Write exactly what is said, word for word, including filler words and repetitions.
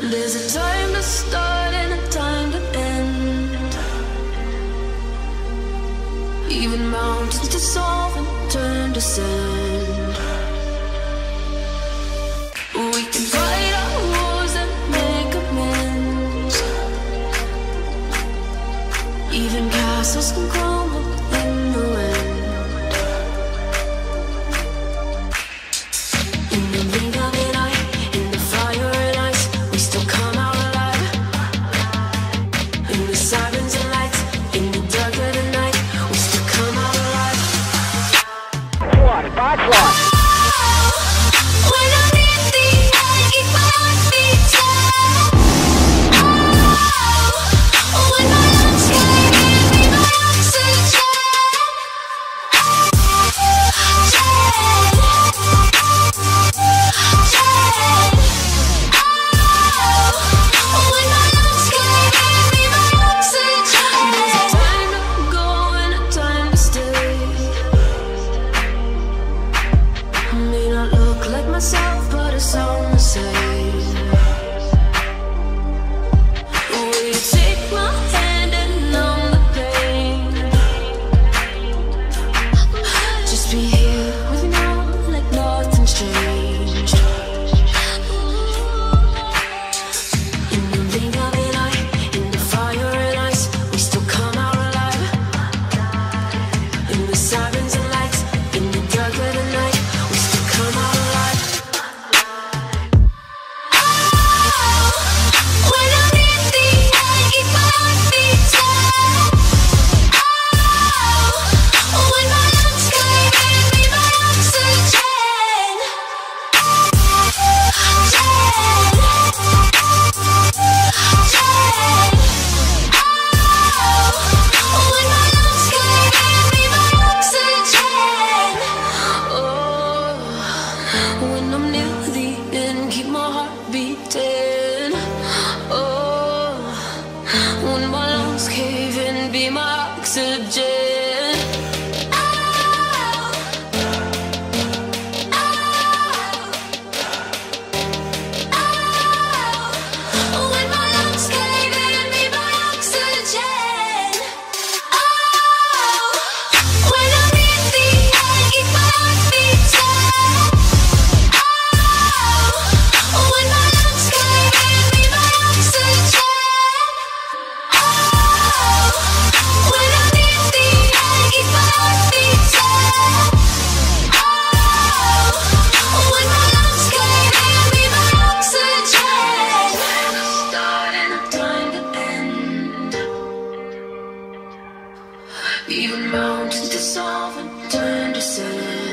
There's a time to start and a time to end. Even mountains dissolve and turn to sand. We can fight our wars and make amends. Even castles can crumble in the wind. In the blink of an eye, in the fire and ice, we still come out alive. In the sirens and lights, in the dark of the night, we still come out alive. One, five, one. When I'm in the air, keep my heart beating. Oh, when my lungs can't give me my oxygen. Oh, when my lungs can't give me my oxygen. There's a time to go and a time to stay. May not look like myself, but it's all the same. Will you take my hand and numb the pain? Just be here with me now, like nothing's changed. In the blink of an eye, in the fire and ice, we still come out alive. In the sirens and lights, in the dark of the night, we still come out alive. When I'm in the air, keep my heart beating. Oh, when my lungs can't give me my oxygen. Oh, when my lungs can't give me my oxygen. Oh, when I'm near the end, keep my heart beating. Oh, when my lungs cave in, be my oxygen. Oh, oh, when my lungs cave in, be my oxygen. Oh, when I'm in the air, keep my heart beating. Oh, when my lungs cave in, be my oxygen. Oh, when I'm in the air, keep my heart beating. Oh, when my lungs cave in, be my oxygen. Start and a time to end. Even mountains dissolve and turn to sand.